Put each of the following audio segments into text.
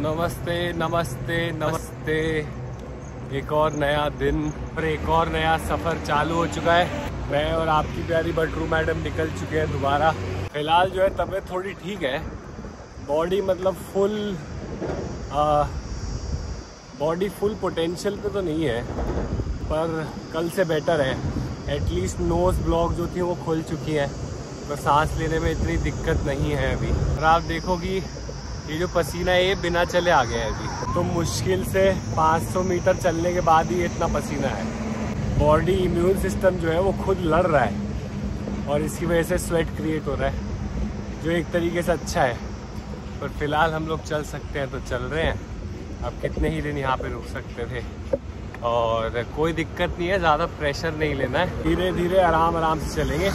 नमस्ते नमस्ते नमस्ते। एक और नया दिन और एक और नया सफ़र चालू हो चुका है। मैं और आपकी प्यारी बटरू मैडम निकल चुके हैं दोबारा। फ़िलहाल जो है तबीयत थोड़ी ठीक है, बॉडी मतलब बॉडी फुल पोटेंशियल पे तो नहीं है, पर कल से बेटर है। एटलीस्ट नोज़ ब्लॉक जो थी वो खुल चुकी है, तो सांस लेने में इतनी दिक्कत नहीं है अभी। और आप देखो कि ये जो पसीना है ये बिना चले आ गया है अभी, तो मुश्किल से 500 मीटर चलने के बाद ही इतना पसीना है। बॉडी इम्यून सिस्टम जो है वो खुद लड़ रहा है और इसकी वजह से स्वेट क्रिएट हो रहा है, जो एक तरीके से अच्छा है। पर फिलहाल हम लोग चल सकते हैं तो चल रहे हैं। अब कितने ही दिन यहाँ पे रुक सकते थे, और कोई दिक्कत नहीं है, ज़्यादा प्रेशर नहीं लेना है। धीरे धीरे आराम आराम से चलेंगे,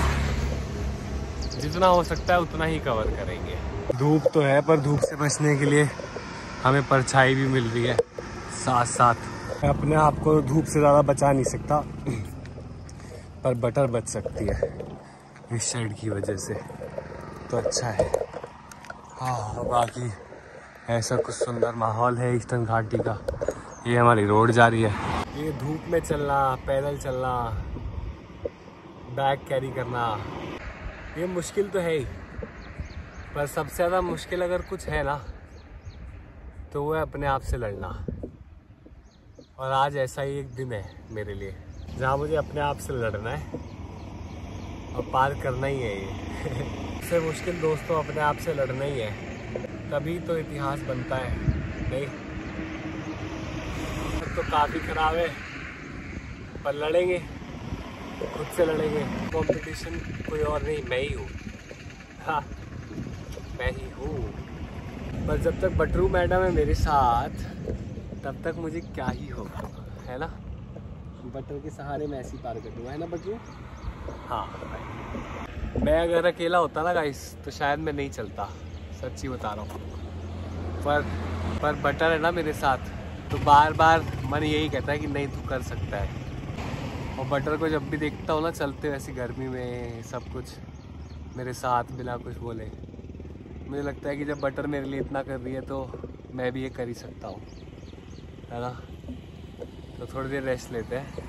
जितना हो सकता है उतना ही कवर करेंगे। धूप तो है, पर धूप से बचने के लिए हमें परछाई भी मिल रही है साथ साथ। मैं अपने आप को धूप से ज़्यादा बचा नहीं सकता, पर बटर बच सकती है इस शेड की वजह से, तो अच्छा है। हाँ, बाकी ऐसा कुछ सुंदर माहौल है ईस्टर्न घाटी का। ये हमारी रोड जा रही है। ये धूप में चलना, पैदल चलना, बैग कैरी करना, ये मुश्किल तो है ही, पर सबसे ज़्यादा मुश्किल अगर कुछ है ना तो वो है अपने आप से लड़ना। और आज ऐसा ही एक दिन है मेरे लिए जहाँ मुझे अपने आप से लड़ना है और पार करना ही है ये। सबसे मुश्किल दोस्तों अपने आप से लड़ना ही है, तभी तो इतिहास बनता है। नहीं तो काफ़ी खराब है, पर लड़ेंगे, खुद से लड़ेंगे। कंपटीशन कोई और नहीं, मैं ही हूँ। हाँ, मैं ही हूँ। पर जब तक बटरू मैडम है मेरे साथ, तब तक मुझे क्या ही होगा, है ना। बटर के सहारे मैं ऐसी पार कर दूँगा, है ना बटरू। हाँ भाई, मैं अगर अकेला होता ना गाइस तो शायद मैं नहीं चलता, सच्ची बता रहा हूँ। पर बटर है ना मेरे साथ, तो बार बार मन यही कहता है कि नहीं तू कर सकता है। और बटर को जब भी देखता हूँ ना चलते वैसी गर्मी में सब कुछ मेरे साथ बिना कुछ बोले, मुझे लगता है कि जब बटर मेरे लिए इतना कर रही है तो मैं भी ये कर ही सकता हूँ, है ना। तो थोड़ी देर रेस्ट लेते हैं,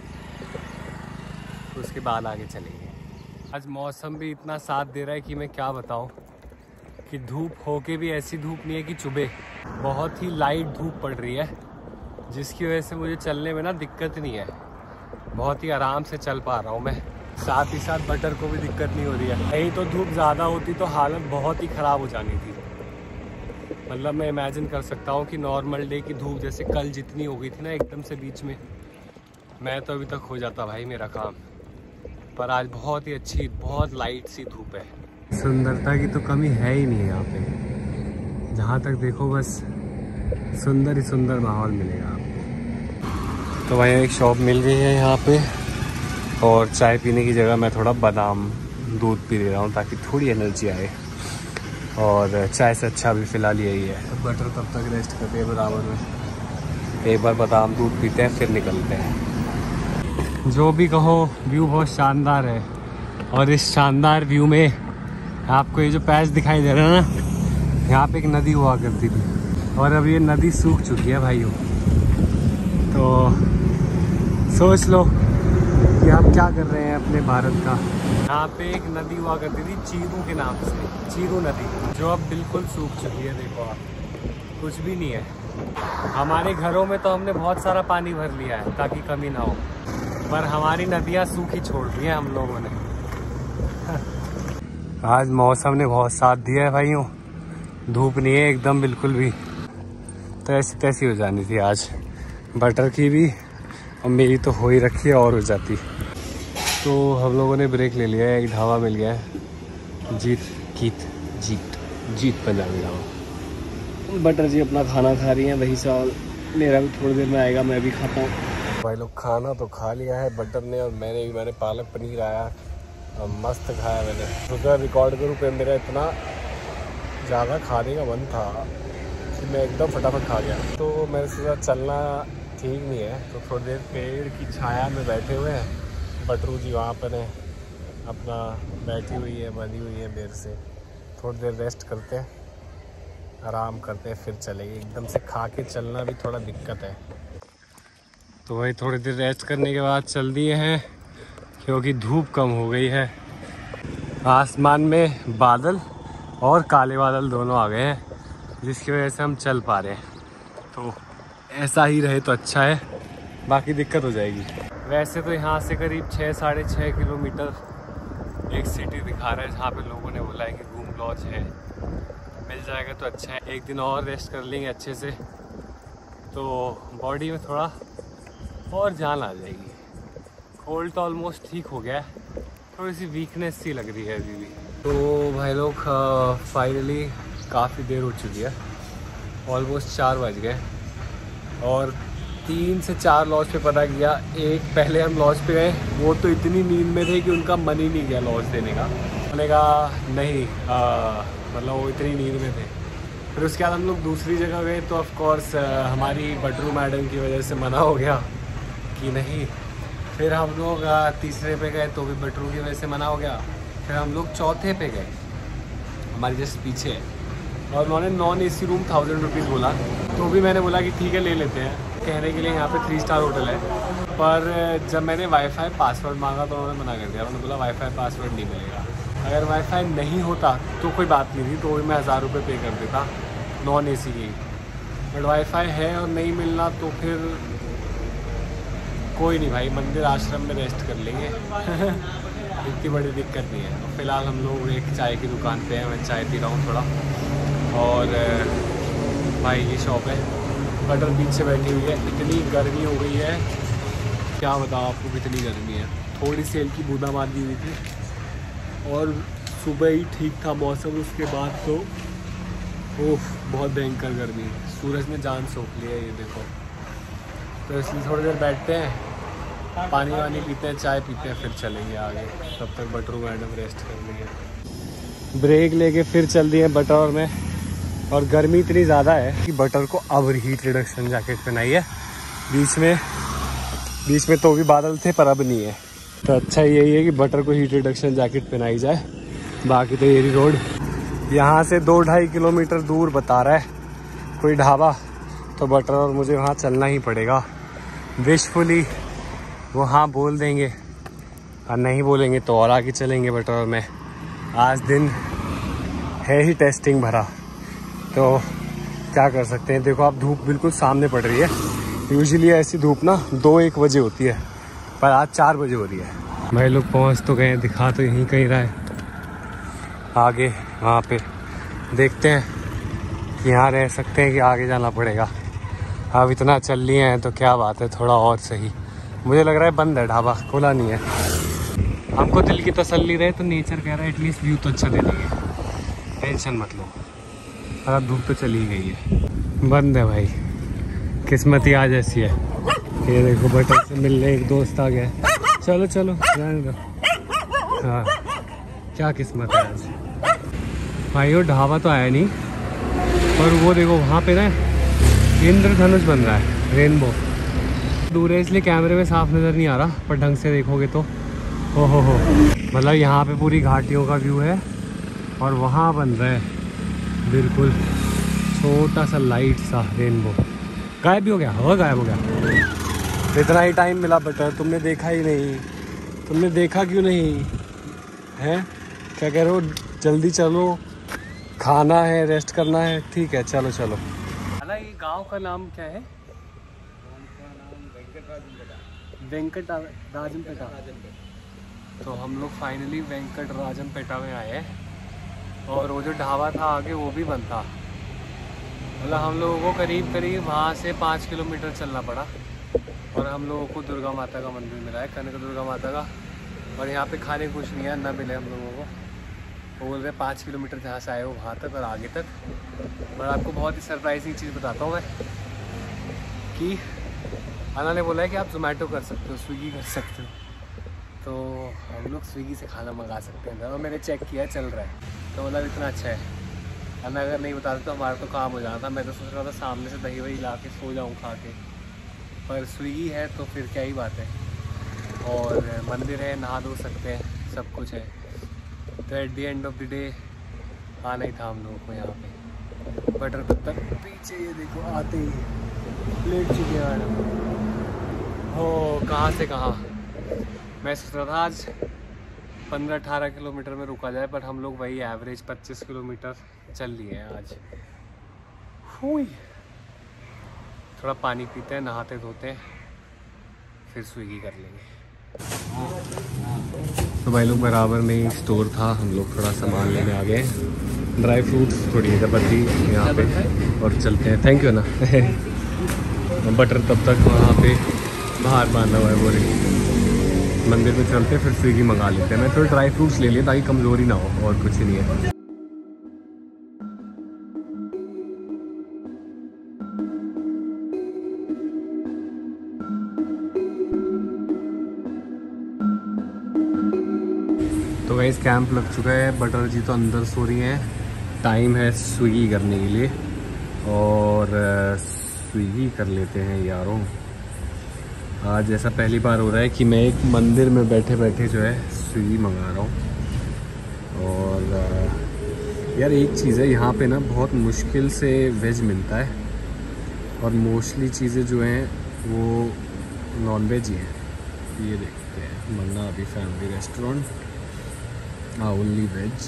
उसके बाद आगे चलेंगे। आज मौसम भी इतना साथ दे रहा है कि मैं क्या बताऊँ, कि धूप होके भी ऐसी धूप नहीं है कि चुभे। बहुत ही लाइट धूप पड़ रही है, जिसकी वजह से मुझे चलने में ना दिक्कत नहीं है, बहुत ही आराम से चल पा रहा हूँ मैं। साथ ही साथ बटर को भी दिक्कत नहीं हो रही है। कहीं तो धूप ज़्यादा होती तो हालत बहुत ही ख़राब हो जानी थी। मतलब मैं इमेजिन कर सकता हूँ कि नॉर्मल डे की धूप जैसे कल जितनी हो गई थी ना एकदम से बीच में, मैं तो अभी तक हो जाता भाई मेरा काम। पर आज बहुत ही अच्छी, बहुत लाइट सी धूप है। सुंदरता की तो कमी है ही नहीं है यहाँ पे, जहाँ तक देखो बस सुंदर ही सुंदर माहौल मिलेगा आपको। तो वहीं एक शॉप मिल गई है यहाँ पे, और चाय पीने की जगह मैं थोड़ा बादाम दूध पी ले रहा हूँ ताकि थोड़ी एनर्जी आए। और चाय से अच्छा भी फ़िलहाल यही है। तो बटर तब तक रेस्ट करते हैं बराबर में, एक बार बादाम दूध पीते हैं फिर निकलते हैं। जो भी कहो, व्यू बहुत शानदार है, और इस शानदार व्यू में आपको ये जो पैच दिखाई दे रहा है ना, यहाँ पे एक नदी हुआ करती थी, और अब ये नदी सूख चुकी है भाइयों। तो सोच लो कि आप क्या कर रहे हैं अपने भारत का। यहाँ पे एक नदी हुआ करती थी चीरू के नाम से, चीरू नदी, जो अब बिल्कुल सूख चुकी है। देखो आप, कुछ भी नहीं है। हमारे घरों में तो हमने बहुत सारा पानी भर लिया है ताकि कमी ना हो, पर हमारी नदियाँ सूखी छोड़ दी हैं हम लोगों ने। आज मौसम ने बहुत साथ दिया है भाइयों, धूप नहीं है एकदम बिल्कुल भी, तो ऐसी तैसी हो जानी थी आज। बटर की भी और मेरी तो हो ही रखी है, और हो जाती। तो हम लोगों ने ब्रेक ले लिया है, एक ढाबा मिल गया है, जीत पंजाबी ढाबा। बटर जी अपना खाना खा रही हैं, वही चावल मेरा भी थोड़ी देर में आएगा, मैं भी खाता हूँ। भाई लोग खाना तो खा लिया है बटर ने, और मैंने पालक पनीर आया, मस्त खाया मैंने। सोचा रिकॉर्ड करूँ पे, मेरा इतना ज़्यादा खाने का मन था कि मैं एकदम फटाफट खा गया। तो मेरे से चलना ठीक नहीं है, तो थोड़ी देर पेड़ की छाया में बैठे हुए हैं। बटरू जी वहाँ पर है, अपना बैठी हुई है, बंधी हुई है मेरे से। थोड़ी देर रेस्ट करते हैं, आराम करते हैं फिर चलेंगे। एकदम से खा के चलना भी थोड़ा दिक्कत है, तो वही थोड़ी देर रेस्ट करने के बाद चल दिए हैं, क्योंकि धूप कम हो गई है। आसमान में बादल और काले बादल दोनों आ गए हैं, जिसकी वजह से हम चल पा रहे हैं। तो ऐसा ही रहे तो अच्छा है, बाकी दिक्कत हो जाएगी। वैसे तो यहाँ से करीब 6-6.5 किलोमीटर एक सिटी दिखा रहा है, जहाँ पे लोगों ने बोला है कि रूम लॉज है, मिल जाएगा तो अच्छा है। एक दिन और रेस्ट कर लेंगे अच्छे से, तो बॉडी में थोड़ा और जान आ जाएगी। कोल्ड तो ऑलमोस्ट ठीक हो गया है, थोड़ी सी वीकनेस सी लग रही है अभी भी। तो भाई लोग फाइनली काफ़ी देर हो चुकी है, ऑलमोस्ट 4 बज गए, और 3 से 4 लॉज पे पता किया। एक पहले हम लॉज पे गए, वो तो इतनी नींद में थे कि उनका मन ही नहीं गया लॉज देने का। मैंने कहा नहीं, मतलब वो इतनी नींद में थे। फिर उसके बाद हम लोग दूसरी जगह गए, तो ऑफ कोर्स हमारी बटरू मैडम की वजह से मना हो गया कि नहीं। फिर हम लोग तीसरे पे गए, तो भी बटरू की वजह से मना हो गया। फिर हम लोग चौथे पे गए, हमारी जस्ट पीछे है, और उन्होंने नॉन AC रूम 1000 रुपीज़ बोला, तो भी मैंने बोला कि ठीक है ले लेते हैं। कहने के लिए यहाँ पे 3 स्टार होटल है, पर जब मैंने वाईफाई पासवर्ड मांगा तो उन्होंने मना कर दिया। उन्होंने बोला वाईफाई पासवर्ड नहीं मिलेगा। अगर वाईफाई नहीं होता तो कोई बात नहीं थी, तो भी मैं 1000 रुपये पे कर देता नॉन AC की। बट वाईफाई है और नहीं मिलना, तो फिर कोई नहीं भाई, मंदिर आश्रम में रेस्ट कर लेंगे। इतनी बड़ी दिक्कत नहीं है। फ़िलहाल हम लोग एक चाय की दुकान पे हैं, मैं चाय पी रहा हूँ थोड़ा। और भाई की शॉप है, बटर बीच से बैठी हुई है। इतनी गर्मी हो गई है, क्या बताऊँ आपको कितनी गर्मी है। थोड़ी सी हल्की बूंदाबांदी हुई थी, और सुबह ही ठीक था मौसम, उसके बाद तो ओह बहुत भयंकर गर्मी। सूरज ने जान सोख लिया, ये देखो। तो इसलिए थोड़ी देर बैठते हैं, पानी वानी पीते हैं, चाय पीते हैं, फिर चलेंगे आगे। तब तक बटरू मैडम रेस्ट कर लेंगे। ब्रेक लेके फिर चल दिए बटर में, और गर्मी इतनी ज़्यादा है कि बटर को अब हीट रिडक्शन जैकेट पहनाई है। बीच में तो भी बादल थे, पर अब नहीं है। तो अच्छा यही है कि बटर को हीट रिडक्शन जैकेट पहनाई जाए। बाकी तो ये रोड यहाँ से 2-2.5 किलोमीटर दूर बता रहा है कोई ढाबा, तो बटर और मुझे वहाँ चलना ही पड़ेगा। विशफुली वो हाँ बोल देंगे, और नहीं बोलेंगे तो और आगे चलेंगे बटर में। आज दिन है ही टेस्टिंग भरा, तो क्या कर सकते हैं। देखो आप, धूप बिल्कुल सामने पड़ रही है। यूजुअली ऐसी धूप ना 2-1 बजे होती है, पर आज 4 बजे हो रही है। भाई लोग पहुँच तो गए, दिखा तो यहीं कहीं रहा है आगे, वहाँ पे देखते हैं कि यहाँ रह सकते हैं कि आगे जाना पड़ेगा। अब इतना चल लिए हैं तो क्या बात है, थोड़ा और सही। मुझे लग रहा है बंद है ढाबा, खुला नहीं है। हमको दिल की तसल्ली रहे तो नेचर कह रहा है एटलीस्ट व्यू तो अच्छा दे देंगे, टेंशन मत लो। और अब धूप तो चली गई है, बंद है भाई। किस्मत ही आज ऐसी है। ये देखो बटर से मिलने एक दोस्त आ गया। चलो चलो जाने दो। हाँ क्या किस्मत है आज भाई। वो ढाबा तो आया नहीं, और वो देखो वहाँ पे ना इंद्रधनुष बन रहा है, रेनबो। दूर है इसलिए कैमरे में साफ नज़र नहीं आ रहा, पर ढंग से देखोगे तो हो मतलब यहाँ पे पूरी घाटियों का व्यू है, और वहाँ बन रहा है बिल्कुल छोटा सा लाइट सा रेनबो। गायब भी हो गया, हवा गायब हो गया। इतना ही टाइम मिला बटर, तुमने देखा ही नहीं। तुमने देखा क्यों नहीं है? क्या कह रहे हो? जल्दी चलो, खाना है, रेस्ट करना है। ठीक है चलो चलो। ये गांव का नाम क्या है? वेंकट राजमपेटा। तो हम लोग फाइनली वेंकट राजमपेटा में आए हैं, और वो जो ढाबा था आगे वो भी बंद था। मतलब हम लोगों को करीब वहाँ से 5 किलोमीटर चलना पड़ा, और हम लोगों को दुर्गा माता का मंदिर मिला है, कनक दुर्गा माता का। और यहाँ पे खाने कुछ नहीं है, ना मिले हम लोगों को। वो बोल रहे 5 किलोमीटर जहाँ से आए हो वहाँ तक और आगे तक। और आपको बहुत ही सरप्राइजिंग चीज़ बताता हूँ मैं, कि अना ने बोला है कि आप जोमेटो कर सकते हो, स्विगी कर सकते हो। तो हम लोग स्विगी से खाना मंगा सकते हैं, और मैंने चेक किया चल रहा है, तो मतलब इतना अच्छा है। अना अगर नहीं बताते तो हमारा तो काम हो जाता। मैं तो सोच रहा था सामने से दही वही ला के सो जाऊँ खा के, पर स्विगी है तो फिर क्या ही बात है। और मंदिर है, नहा धो सकते हैं, सब कुछ है। तो at the end of the day आना ही था हम लोगों को यहाँ पे। बटर तब तक पीछे ये देखो आते ही लेट चुके हैं मैडम। हो कहाँ से कहाँ। मैं सोच रहा था आज 15-18 किलोमीटर में रुका जाए, पर हम लोग वही एवरेज 25 किलोमीटर चल लिए हैं आज। हुई थोड़ा पानी पीते हैं, नहाते धोते हैं, फिर स्विगी कर लेंगे। तो भाई लोग बराबर में ही स्टोर था, हम लोग थोड़ा सामान लेने आ गए, ड्राई फ्रूट्स, थोड़ी अगरबत्ती यहाँ पे, और चलते हैं। थैंक यू ना। बटर तब तक वहाँ पे बाहर बांधा हुआ है, वो रही मंदिर में चलते हैं, फिर स्विगी मंगा लेते हैं। मैं थोड़े ड्राई फ्रूट्स ले लिए ताकि कमज़ोरी ना हो, और कुछ ही नहीं है। तो गाइस कैंप लग चुका है, बटर जी तो अंदर सो रही हैं, टाइम है स्विगी करने के लिए, और स्विगी कर लेते हैं यारों। आज ऐसा पहली बार हो रहा है कि मैं एक मंदिर में बैठे बैठे जो है स्विगी मंगा रहा हूँ। और यार एक चीज़ है, यहाँ पे ना बहुत मुश्किल से वेज मिलता है, और मोस्टली चीज़ें जो हैं वो नॉन वेज ही हैं। ये देखते हैं, मन्ना अभी family restaurant, only veg,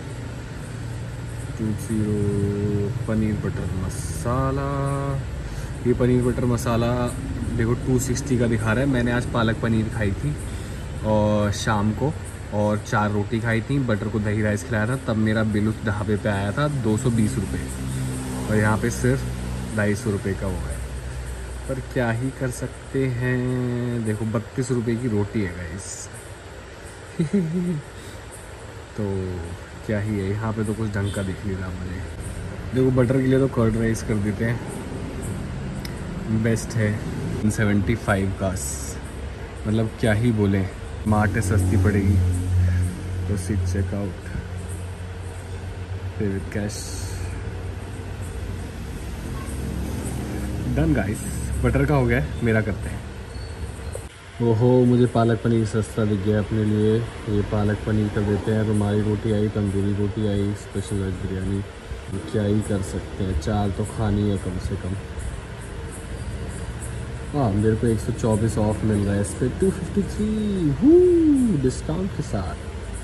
20 paneer butter masala. ये पनीर बटर मसाला देखो 260 का दिखा रहा है। मैंने आज पालक पनीर खाई थी और शाम को, और 4 रोटी खाई थी, बटर को दही राइस खिलाया था, तब मेरा बिल उस ढाबे पे आया था 220 रुपये, और यहाँ पे सिर्फ 250 रुपये का वो है। पर क्या ही कर सकते हैं, देखो 32 रुपये की रोटी है गाइस। तो क्या ही है, यहाँ पे तो कुछ ढंग का दिख नहीं रहा मुझे। देखो बटर के लिए तो कर्ड राइस कर देते हैं, बेस्ट है। 75 का, मतलब क्या ही बोले, मार्ट सस्ती पड़ेगी। तो seat checkout, pay with cash, done guys. Butter का हो गया, मेरा करते हैं। ओहो मुझे पालक पनीर सस्ता दिख गया अपने लिए, ये पालक पनीर कर देते हैं। रुमाली रोटी आई, तंदूरी रोटी आई, स्पेशल वेज बिरयानी, क्या ही कर सकते हैं, 4 तो खानी है कम से कम। हाँ मेरे को 124 ऑफ मिल रहा है इस पर, 253 डिस्काउंट के साथ।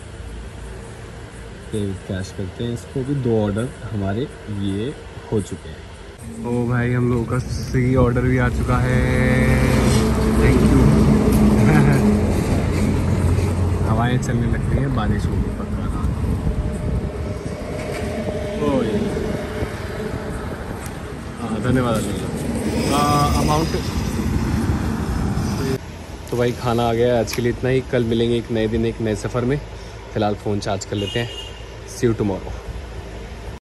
कैश करते हैं इसको भी। 2 ऑर्डर हमारे ये हो चुके हैं। ओ भाई हम लोगों का स्विगी ऑर्डर भी आ चुका है, थैंक यू। हवाएं चलने लग गई हैं, बारिश होगी पक्का ना। हाँ धन्यवाद। अमाउंट तो भाई खाना आ गया, आज के लिए इतना ही। कल मिलेंगे एक नए दिन एक नए सफ़र में। फ़िलहाल फ़ोन चार्ज कर लेते हैं। See you tomorrow.